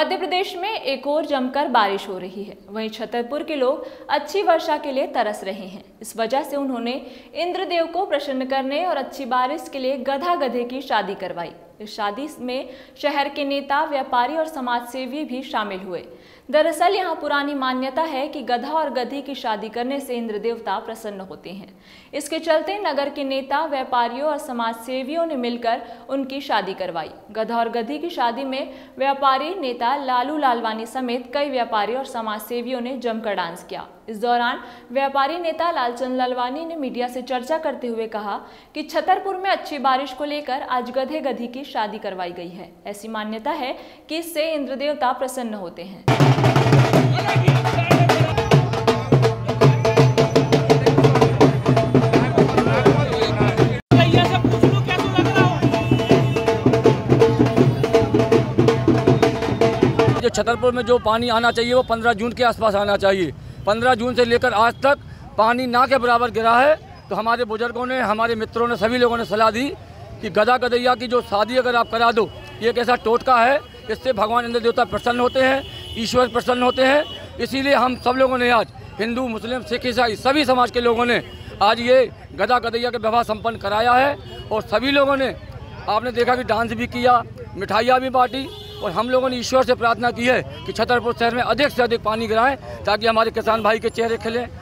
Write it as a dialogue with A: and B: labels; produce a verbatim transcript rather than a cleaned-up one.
A: मध्य प्रदेश में एक और जमकर बारिश हो रही है। वहीं छतरपुर के लोग अच्छी वर्षा के लिए तरस रहे हैं। इस वजह से उन्होंने इंद्रदेव को प्रसन्न करने और अच्छी बारिश के लिए गधा गधे की शादी करवाई। इस शादी में शहर के नेता, व्यापारी और समाज सेवी भी शामिल हुए। दरअसल यहाँ पुरानी मान्यता है कि गधा और गधी की शादी करने से इंद्र देवता प्रसन्न होते हैं। इसके चलते नगर के नेता, व्यापारियों और समाज सेवियों ने मिलकर उनकी शादी करवाई। गधा और गधी की शादी में व्यापारी नेता लालू लालवानी समेत कई व्यापारी और समाज सेवियों ने जमकर डांस किया। इस दौरान व्यापारी नेता लालचंद लालवानी ने मीडिया से चर्चा करते हुए कहा कि छतरपुर में अच्छी बारिश को लेकर आज गधे गधी की शादी करवाई गई है। ऐसी मान्यता है कि इससे इंद्र देवता प्रसन्न होते हैं।
B: जो छतरपुर में जो पानी आना चाहिए वो पंद्रह जून के आसपास आना चाहिए। पंद्रह जून से लेकर आज तक पानी ना के बराबर गिरा है। तो हमारे बुजुर्गों ने, हमारे मित्रों ने, सभी लोगों ने सलाह दी कि गधा गधैया की जो शादी अगर आप करा दो, ये एक ऐसा टोटका है, इससे भगवान इंद्र देवता प्रसन्न होते हैं, ईश्वर प्रसन्न होते हैं। इसीलिए हम सब लोगों ने आज, हिंदू, मुस्लिम, सिख, ईसाई सभी समाज के लोगों ने आज ये गधा गधैया के विवाह संपन्न कराया है। और सभी लोगों ने, आपने देखा कि डांस भी किया, मिठाइयाँ भी बांटी और हम लोगों ने ईश्वर से प्रार्थना की है कि छतरपुर शहर में अधिक से अधिक पानी गिराएं ताकि हमारे किसान भाई के चेहरे खिलें।